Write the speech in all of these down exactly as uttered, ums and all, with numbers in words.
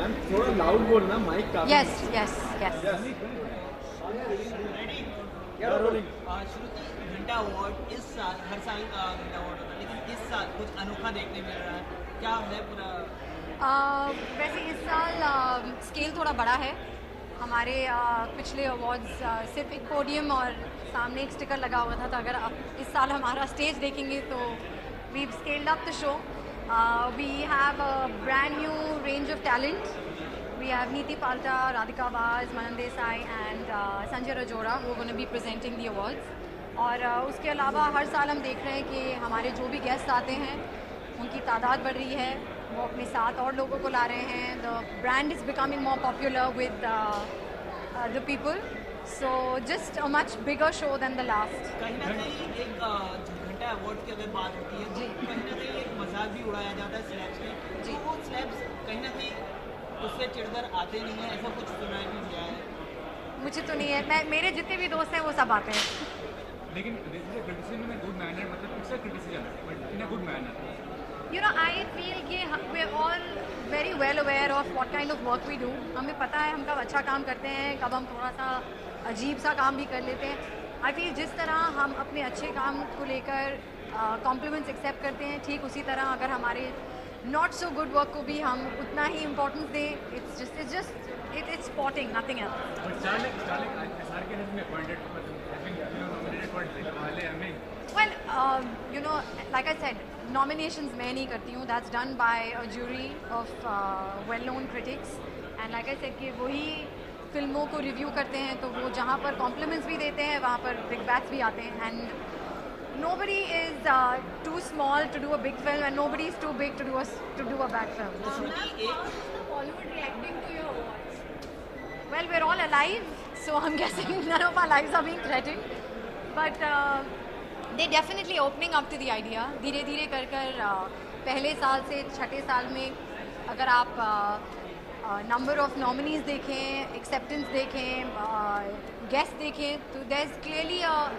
Ma'am थोड़ा loud बोलना, mic का। यस यस यस श्रुति, घंटा अवार्ड इस साल, हर साल का घंटा अवार्ड होता है, लेकिन इस साल कुछ अनोखा देखने मिल रहा है, क्या है पूरा? uh, वैसे इस साल स्केल uh, थोड़ा बड़ा है हमारे। uh, पिछले अवार्ड्स uh, सिर्फ एक पोडियम और सामने एक स्टिकर लगा हुआ था, तो अगर आप इस साल हमारा स्टेज देखेंगे तो we scaled up the show. We have a brand new range of talent. We have Neeti Palta, Radhika Baz, Manan Desai and uh, Sanjay Rajora who are going to be presenting the awards. और uh, उसके अलावा हर साल हम देख रहे हैं कि हमारे जो भी गेस्ट आते हैं उनकी तादाद बढ़ रही है, वो अपने साथ और लोगों को ला रहे हैं। The brand is becoming more popular with uh, uh, the people. So just a much bigger show than the last. कहीं ना कहीं एक घंटा अवार्ड की अगर बात होती है, कहीं ना कहीं एक मजाक भी उड़ाया जाता है स्लैब्स में, जी वो स्लैब्स कहीं ना कहीं उससे चिढ़कर आते नहीं है, ऐसा कुछ सुनाया भी गया है? मुझे तो नहीं है, मैं मेरे जितने भी दोस्त हैं वो सब आते हैं। लेकिन क्रिटिसिज्म में गुड मैनर, मतलब it's a criticism but in a good manner. You know I feel कि we are all very well aware of what kind of work we do. हमें पता है हम कब अच्छा काम करते हैं, कब हम थोड़ा सा अजीब सा काम भी कर लेते हैं। आई फील जिस तरह हम अपने अच्छे काम को लेकर कॉम्प्लीमेंट्स एक्सेप्ट करते हैं, ठीक उसी तरह अगर हमारे नॉट सो गुड वर्क को भी हम उतना ही इम्पोर्टेंस दें। It's just it's just it it's spotting, nothing else. But Starling, Starling, SRK has been appointed, has been, you know, nominated for Dilwale हमें। Well, uh, you know, like I said, nominations मैं नहीं करती हूँ. That's done by a jury of uh, well-known critics. And like I said कि वही फिल्मों को review करते हैं, तो वो जहाँ पर कॉम्प्लीमेंट्स भी देते हैं वहाँ पर बिग बैट्स भी आते हैं। And nobody is uh, too small to do a big film and nobody is too big to do a to do a bad film. Bollywood reacting to your awards? Well, we're all alive, so I'm guessing none of our lives are being threatened. But uh, they definitely opening up to the idea. धीरे धीरे कर कर uh, पहले साल से छठे साल में अगर आप नंबर ऑफ नॉमिनीज देखें, एक्सेप्टेंस देखें, गेस्ट देखें, तो there is clearly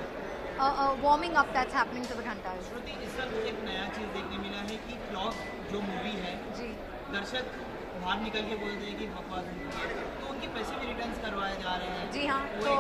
a warming up that's happening to the Ghanta. Shruti, इस साल मुझे एक नया चीज़ देखने मिला है कि फ्लॉप जो मूवी है, जी दर्शक बाहर निकल के बोलते हैं कि बकवास मूवी है, तो उनके पैसे भी रिटर्न करवाए जा रहे हैं। जी हाँ,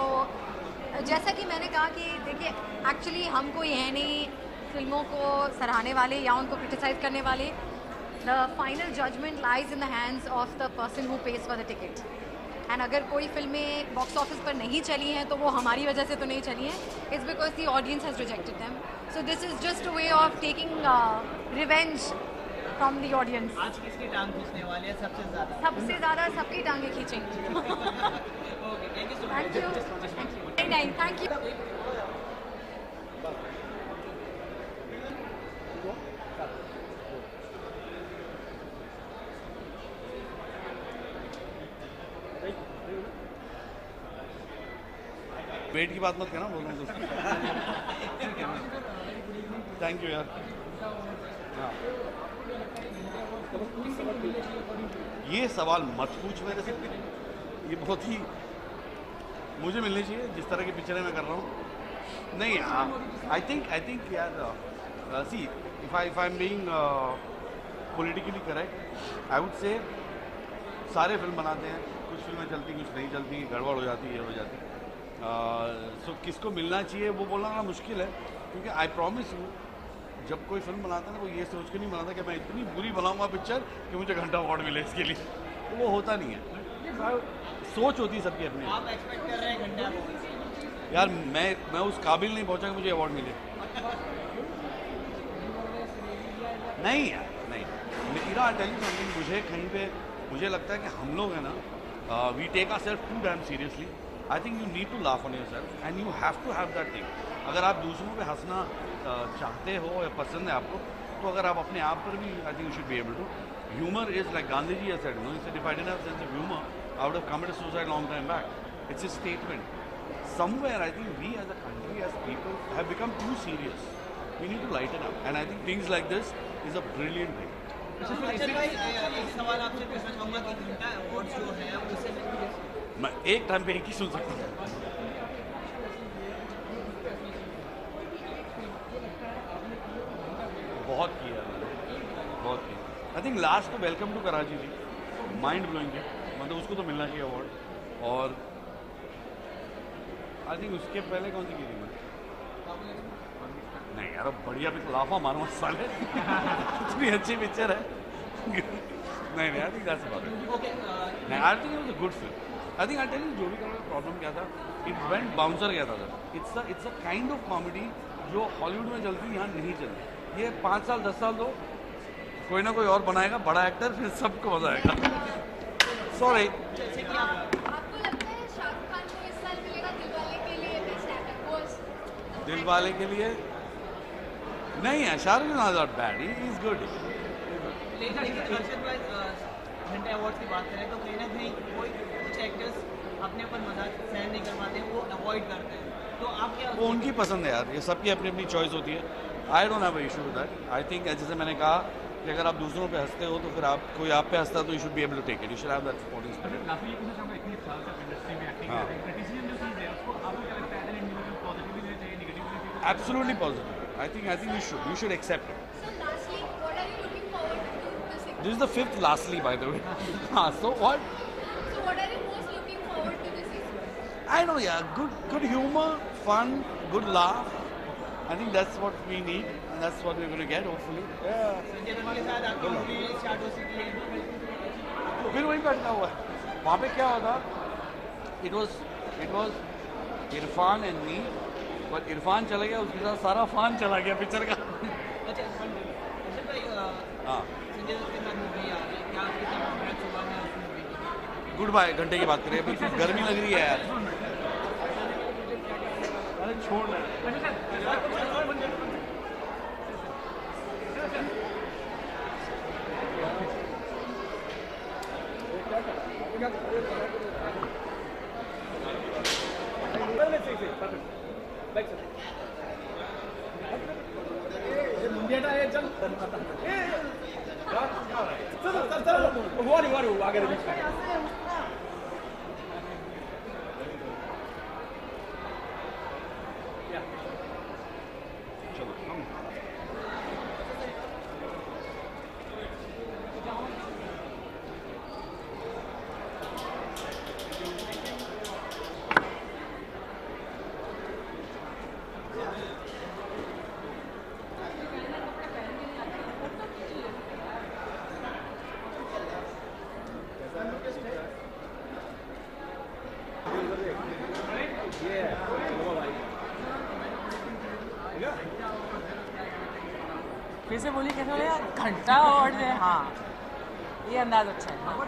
तो जैसा कि मैंने कहा कि देखिए एक्चुअली हम कोई है नहीं फिल्मों को सराहने वाले या उनको क्रिटिसाइज करने वाले। The final judgement lies in the hands of the person who pays for the ticket. And अगर कोई फिल्में बॉक्स ऑफिस पर नहीं चली हैं तो वो हमारी वजह से तो नहीं चली हैं, it's because the audience has rejected them. So this is just a way of taking revenge from the audience. आज किसकी टांग खींचने वाले हैं सबसे ज़्यादा? सबसे ज़्यादा सबकी टांगें खींचेंगी। Okay, thank you so much. Thank you thank you नहीं नहीं थैंक यू। वेट की बात मत करना, बोल रहा हूँ। थैंक यू यार। हाँ, ये सवाल मत पूछ मेरे से, ये बहुत ही मुझे मिलनी चाहिए जिस तरह की पिक्चरें मैं कर रहा हूँ। नहीं, आई थिंक आई थिंक यार see if I if I am being politically correct, I would say सारे फिल्म बनाते हैं, कुछ फिल्में चलती कुछ नहीं चलती, गड़बड़ हो जाती है हो जाती है। सो uh, so, किसको मिलना चाहिए वो बोलना ना मुश्किल है, क्योंकि आई प्रॉमिस यू जब कोई फिल्म बनाता है ना वो ये सोच के नहीं बनाता कि मैं इतनी बुरी बनाऊंगा पिक्चर कि मुझे घंटा अवार्ड मिले इसके लिए, तो वो होता नहीं है। सोच होती है सबकी अपनी। आप एक्सपेक्ट कर रहे हैं घंटा अवार्ड? यार मैं मैं उस काबिल नहीं पहुंचा कि मुझे अवार्ड मिले। नहीं यार नहीं, मेरा टेल यू समथिंग, मुझे कहीं पे मुझे लगता है कि हम लोग हैं ना, we take our self too damn seriously. I think you need to laugh on your self and you have to have that thing. अगर आप दूसरों पे हंसना uh, चाहते हो या पसंद है आपको, तो अगर आप अपने आप पर भी I think you should be able to. Humour is like Gandhi ji said, you know, he said if I didn't have sense of humor, I would have committed suicide long time back. It's a statement. Somewhere I think we as a country, as people, have become too serious. We need to lighten up, and I think things like this is a brilliant thing. अच्छा भाई, एक सवाल आपसे पूछना चाहूँगा कि घंटा award जो है उसे मैं एक टाइम पे एक ही सुन सकता हूँ। बहुत किया बहुत किया। आई थिंक लास्ट तो वेलकम टू कराची थी, माइंड ब्लोइंग है, मतलब उसको तो मिलना चाहिए अवार्ड। और आई थिंक उसके पहले कौन सी की थी मैं? नहीं यार, बढ़िया पिक्चर, लाफा मारो साले इतनी अच्छी पिक्चर है नहीं नहीं, I think that's about it. नहीं, I think it was a good film. I think I tell you जो भी का प्रॉब्लम क्या था, इट वेंट बाउंसर गया था sir. It's a it's a kind of comedy जो हॉलीवुड में चलती, यहाँ नहीं चलती। ये पाँच साल दस साल दो, कोई ना कोई और बनाएगा बड़ा एक्टर, फिर सबको मजा आएगा। सॉरी। आपको लगता है शाहरुख खान को इस साल मिलेगा दिलवाले के लिए बेस्ट एक्टर पोस्ट? दिल वाले के लिए नहीं है, Shahrukh is not bad, he is good. लेकिन घंटे अवार्ड्स की बात करें तो कहीं ना कहीं कोई कुछ एक्टर्स अपने ऊपर मजाक सहन नहीं कर पाते, वो अवॉइड करते हैं, तो आप क्या? वो उनकी पसंद है यार, ये सबकी अपनी अपनी चॉइस होती है। I don't have a issue with that. I think जैसे मैंने कहा कि अगर आप दूसरों पे हंसते हो तो फिर आप कोई आप पे हंसता है तो you should be able to take it, you should have that supporting spirit. Last ये पूछना चाहूँगा, इतने साल तक इंडस्ट्री में एक्टिंग हाँ। कर रहे हैं, क्रिटिसिज्म जो चीज़ है उसको आपको क्या लगता है, एज एन इंडिविजुअल पॉजिटिव लेना चाहिए, नेगेटिव लेना चाहिए? Absolutely positive. I think I think you should you should accept it. So lastly, what are you looking forward to this evening? This is the fifth lastly by the way. हाँ, so what? So what are you most looking forward to this evening? I know, yeah, good good humor, fun, good laugh. I think that's what we need and that's what we're going to get hopefully. Yeah. Sanjay Dutt के साथ आपकी movie start हो चुकी है। फिर वही बैठा हुआ है। वहाँ पे क्या होता? It was it was Irrfan and me, but Irrfan चला गया, उसके साथ सारा फान चला गया पिक्चर का। अच्छा अच्छा भाई, अ, हाँ, संजय दत्त के साथ मूवी आ रही है, क्या आपके साथ कॉन्ट्रैक्ट हुआ है उस मूवी के? Goodbye. घंटे की बात करें, बिल्कुल गर्मी लग रही है यार। अरे छोड़ रहे चलो हम फिर से बोलिए कैसे बोले? घंटा अवार्ड है, हाँ ये अंदाज अच्छा है। हाँ।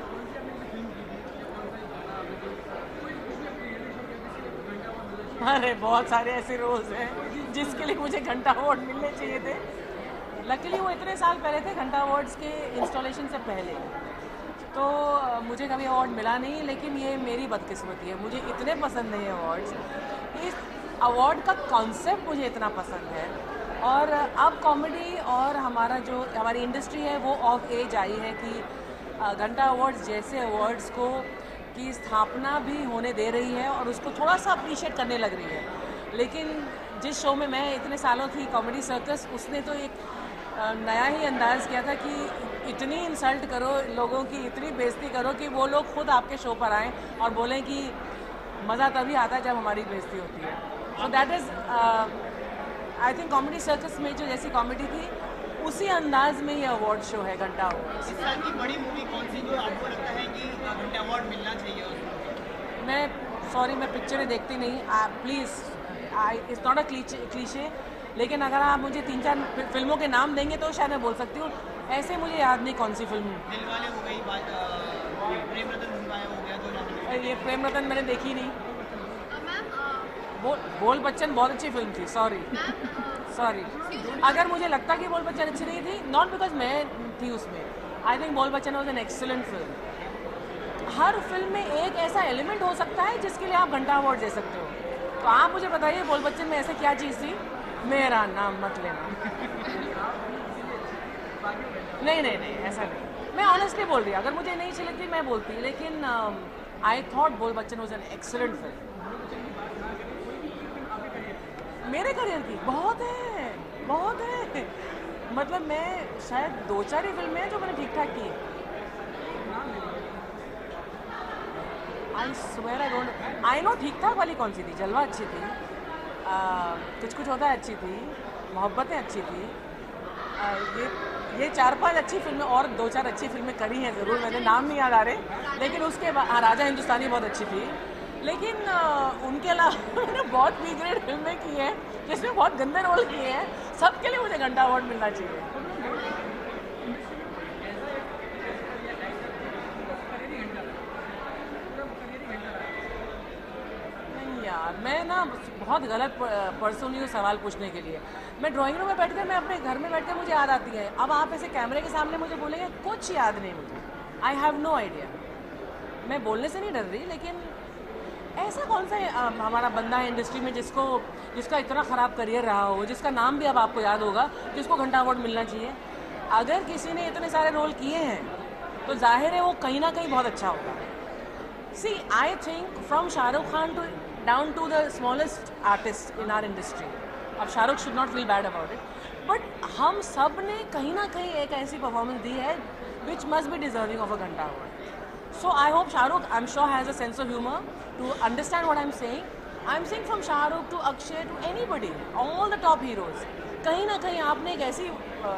अरे बहुत सारे ऐसे रोल्स हैं जिसके लिए मुझे घंटा अवार्ड मिलने चाहिए थे। लकीली वो इतने साल पहले थे, घंटा अवार्ड्स के इंस्टॉलेशन से पहले, तो अ, मुझे कभी अवार्ड मिला नहीं। लेकिन ये मेरी बदकिस्मती है, मुझे इतने पसंद नहीं है अवार्ड्स। इस अवार्ड का कॉन्सेप्ट मुझे इतना पसंद है, और अब कॉमेडी और हमारा जो हमारी इंडस्ट्री है वो ऑफ एज आई है कि अ, घंटा अवार्ड्स जैसे अवार्ड्स को की स्थापना भी होने दे रही है और उसको थोड़ा सा अप्रिशिएट करने लग रही है। लेकिन जिस शो में मैं इतने सालों थी, कॉमेडी सर्कस, उसने तो एक अ, नया ही अंदाज़ किया था कि इतनी इंसल्ट करो लोगों की, इतनी बेइज्जती करो कि वो लोग खुद आपके शो पर आएँ और बोलें कि मज़ा तभी आता है जब हमारी बेइज्जती होती है। So that is I think comedy circus में जो जैसी कॉमेडी थी उसी अंदाज में ये अवार्ड शो है घंटा अवार्ड। इस साल की बड़ी मूवी कौन सी जो आपको लगता है कि घंटे अवार्ड मिलना चाहिए उसको? मैं सॉरी मैं पिक्चरें देखती नहीं, please I it's not a cliche, लेकिन अगर आप मुझे तीन चार फिल्मों के नाम देंगे तो शायद मैं बोल सकती हूँ। ऐसे मुझे याद नहीं कौन सी फिल्म। दिलवाले हो गई बात, अ, प्रेम रतन सिंह हो गया जो नाम। ये प्रेम रतन मैंने देखी नहीं। मैम बोल बोल बच्चन बहुत अच्छी फिल्म थी, सॉरी सॉरी। अगर मुझे लगता कि बोल बच्चन अच्छी नहीं थी, नॉट बिकॉज मैं थी उसमें, I think Bol Bachchan was an excellent film. हर फिल्म में एक ऐसा एलिमेंट हो सकता है जिसके लिए आप घंटा अवार्ड दे सकते हो। तो आप मुझे बताइए बोल बच्चन में ऐसे क्या चीज़ थी? मेरा नाम मत लेना। नहीं नहीं नहीं ऐसा नहीं, मैं ऑनेस्टली बोल रही हूँ। अगर मुझे नहीं अच्छी लगती मैं बोलती, लेकिन I thought Bol Bachchan was an excellent film. मेरे करियर की बहुत है, बहुत है। मतलब मैं शायद दो चार ही फिल्में हैं जो मैंने ठीक ठाक की है। I swear I don't I know ठीक ठाक वाली कौन सी थी, जलवा अच्छी थी, आ, कुछ कुछ होता है अच्छी थी, मोहब्बतें अच्छी थी, आ, ये ये चार पांच अच्छी फिल्में और दो चार अच्छी फिल्में करी हैं ज़रूर, मैंने नाम नहीं याद आ रहे, लेकिन उसके बाद हाँ, राजा हिंदुस्तानी बहुत अच्छी थी, लेकिन आ, उनके अलावा मैंने बहुत बी ग्रेड फिल्में की हैं जिसमें बहुत गंदे रोल किए हैं, सबके लिए मुझे घंटा अवार्ड मिलना चाहिए। यार मैं ना बहुत गलत पर्सन हूँ सवाल पूछने के लिए। मैं ड्राइंग रूम में बैठकर मैं अपने घर में बैठकर मुझे याद आती है, अब आप ऐसे कैमरे के सामने मुझे बोलेंगे कुछ याद नहीं मुझे, आई हैव नो आइडिया। मैं बोलने से नहीं डर रही, लेकिन ऐसा कौन सा आ, हमारा बंदा है इंडस्ट्री में जिसको जिसका इतना ख़राब करियर रहा हो, जिसका नाम भी अब आपको याद होगा, जिसको घंटा अवार्ड मिलना चाहिए। अगर किसी ने इतने सारे रोल किए हैं तो जाहिर है वो कहीं ना कहीं बहुत अच्छा होगा। See I think from Shahrukh Khan to down to the smallest artist in our industry, अब Shahrukh should not feel bad about it, but हम सब ने कहीं ना कहीं एक ऐसी परफॉर्मेंस दी है which must be deserving of a Ghanta award. So I hope Shahrukh, I'm sure, has a sense of humor to understand what I'm saying. I'm saying from Shahrukh to Akshay to anybody, all the top heroes. कहीं ना कहीं आपने एक ऐसी,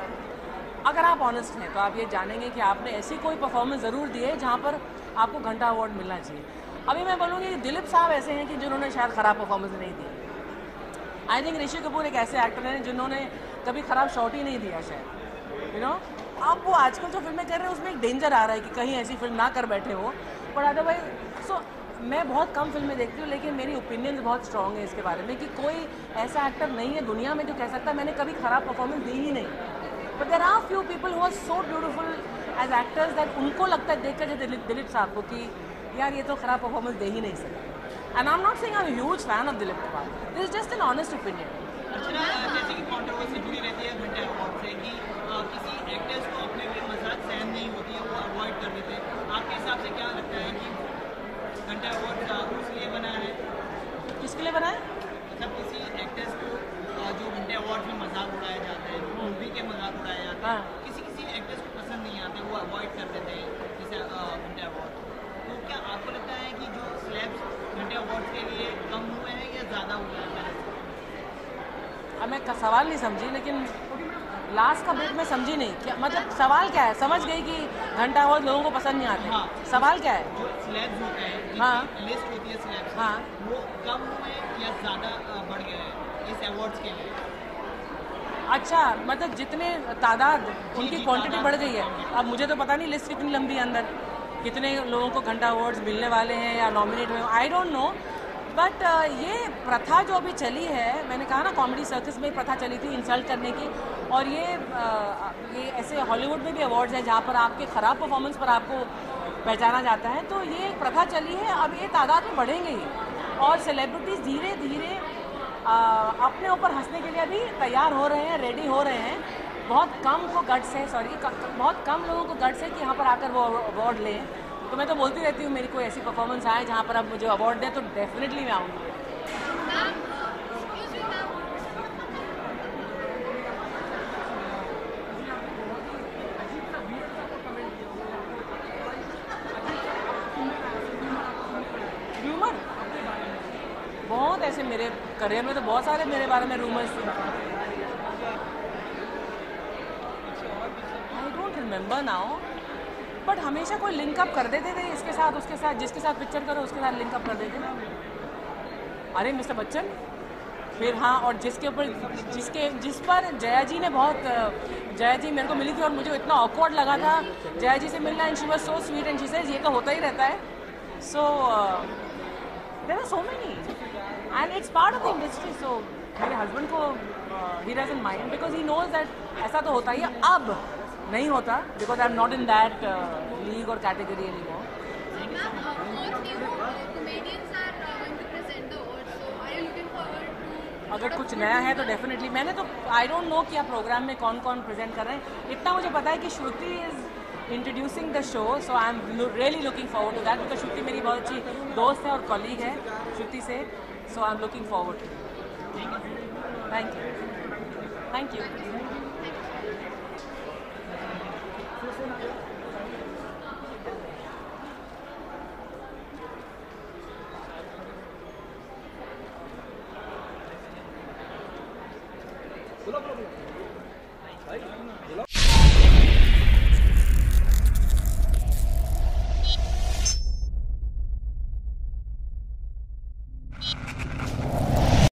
अगर आप honest हैं तो आप ये जानेंगे कि आपने ऐसी कोई परफॉर्मेंस ज़रूर दी है जहाँ पर आपको घंटा अवार्ड मिलना चाहिए। अभी मैं बोलूँगी कि दिलीप साहब ऐसे हैं कि जिन्होंने शायद ख़राब परफॉर्मेंस नहीं दी। आई थिंक ऋषि कपूर एक ऐसे एक्टर हैं जिन्होंने कभी ख़राब शॉट ही नहीं दिया शायद, यू नो। अब वो आजकल जो फिल्में कर रहे हैं उसमें एक डेंजर आ रहा है कि कहीं ऐसी फिल्म ना कर बैठे हो, पर अदरवाइज सो मैं बहुत कम फिल्में देखती हूँ, लेकिन मेरी ओपिनियन बहुत स्ट्रॉन्ग है इसके बारे में कि कोई ऐसा एक्टर नहीं है दुनिया में जो कह सकता है मैंने कभी ख़राब परफॉर्मेंस दी ही नहीं। But there are few people who are so beautiful as actors that उनको लगता है देखकर जैसे दिलीप दिलीप साहब को कि यार ये तो ख़राब परफॉर्मेंस दे ही नहीं सकते। And I am not saying I am huge fan of Dilip Kumar, this is just an honest opinion. अच्छा, जैसे कि कंट्रोवर्सी जुड़ी रहती है घंटे अवार्ड से कि किसी एक्टर्स को अपने भी मजाक सहन नहीं होती है, वो अवॉइड कर देते हैं। आपके हिसाब से क्या लगता है कि घंटे अवार्ड उसके लिए बना है? किसके लिए बना है? मतलब किसी एक्टर्स को जो घंटे अवार्ड में मजाक उड़ाया जाता है, मूवी के मजाक उड़ाया जाता है, किसी किसी एक्टर्स को पसंद नहीं आते, वो अवॉइड कर देते हैं जैसे घंटे अवार्ड। तो क्या आपको लगता है कि जो स्लैब्स घंटे अवार्ड के लिए कम हुए हैं या ज़्यादा हुए हैं? अब मैं का सवाल नहीं समझी, लेकिन लास्ट का बिट में समझी नहीं क्या मतलब सवाल क्या है। समझ गई कि घंटा अवार्ड लोगों को पसंद नहीं आते। हाँ। सवाल क्या है? जो स्लैब्स होते हैं, हाँ, लिस्ट होती है स्लैब्स, हाँ, वो कम हुए या ज़्यादा बढ़ गए हैं इस अवार्ड्स के लिए? अच्छा, मतलब जितने तादाद उनकी क्वांटिटी बढ़ गई है। अब मुझे तो पता नहीं लिस्ट कितनी लंबी है, अंदर कितने लोगों को घंटा अवार्ड्स मिलने वाले हैं या नॉमिनेट हुए, I don't know. But uh, ये प्रथा जो अभी चली है, मैंने कहा ना कॉमेडी सर्कस में प्रथा चली थी इंसल्ट करने की, और ये uh, ये ऐसे हॉलीवुड में भी अवार्ड्स हैं जहाँ पर आपके ख़राब परफॉर्मेंस पर आपको पहचाना जाता है, तो ये एक प्रथा चली है। अब ये तादाद में बढ़ेंगे ही, और सेलिब्रिटीज़ धीरे धीरे uh, अपने ऊपर हंसने के लिए अभी तैयार हो रहे हैं, रेडी हो रहे हैं। बहुत कम को गट्स है, सॉरी बहुत कम लोगों को गट्स है कि यहाँ पर आकर वो अवार्ड लें। तो मैं तो बोलती रहती हूँ मेरी कोई ऐसी परफॉर्मेंस आए जहाँ पर आप मुझे अवार्ड दें तो डेफिनेटली मैं आऊँगी। रूमर बहुत ऐसे मेरे करियर में तो बहुत सारे मेरे बारे में रूमर्स थे। I don't remember now, but हमेशा कोई लिंकअप कर देते थे इसके साथ उसके साथ, जिसके साथ पिक्चर करो उसके साथ लिंकअप कर देते थे। अरे मिस्टर बच्चन, फिर हाँ, और जिसके ऊपर जिसके जिस पर जया जी ने बहुत जया जी मेरे को मिली थी और मुझे इतना ऑकवर्ड लगा था जया जी से मिलना, and she was so sweet and she says ये तो होता ही रहता है। So there are so many and it's part of the industry. So मेरे हस्बैंड को he doesn't mind because he knows that ऐसा तो होता ही है। अब नहीं होता because I am not in that league और कैटेगरी एनी मोर। अगर कुछ नया है तो डेफिनेटली, मैंने तो आई डोंट नो कि आप प्रोग्राम में कौन कौन प्रेजेंट कर रहे हैं, इतना मुझे पता है कि Shruti is introducing the show, so I am really looking forward to that because Shruti मेरी बहुत अच्छी दोस्त है और कॉलीग है श्रुति से, so I am looking forward to. Thank you thank you. बोलो बोलो बोलो